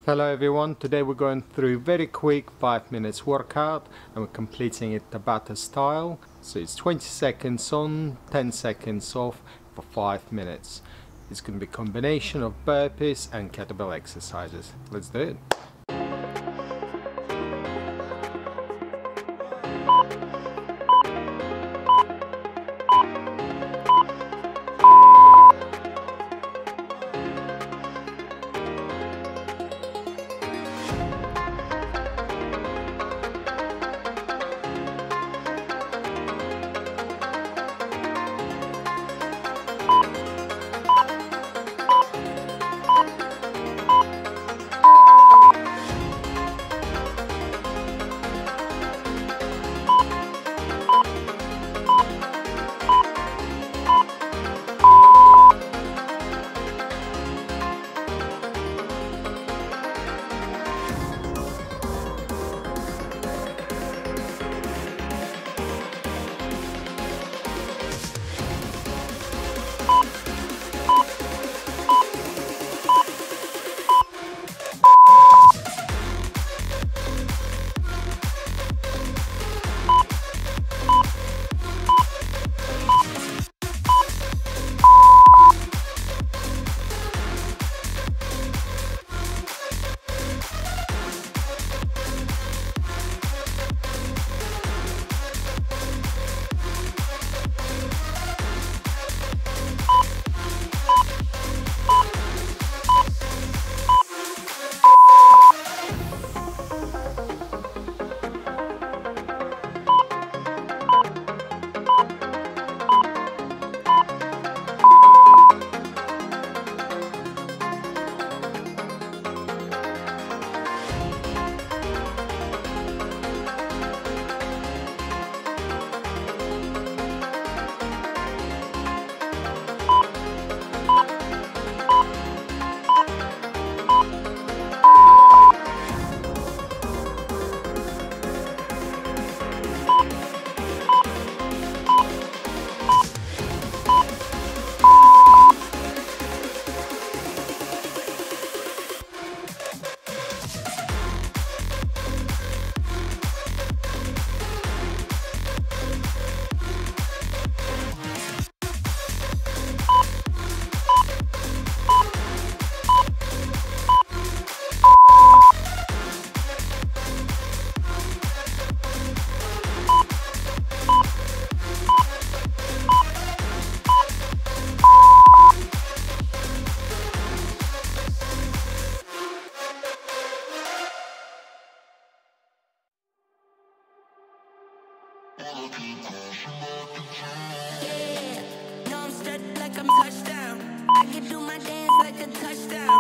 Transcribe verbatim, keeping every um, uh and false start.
Hello everyone, today we're going through very quick five minutes workout and we're completing it Tabata style. So it's twenty seconds on, ten seconds off for five minutes. It's going to be a combination of burpees and kettlebell exercises. Let's do it. Yeah, no, I'm straight like I'm touchdown. I can do my dance like a touchdown.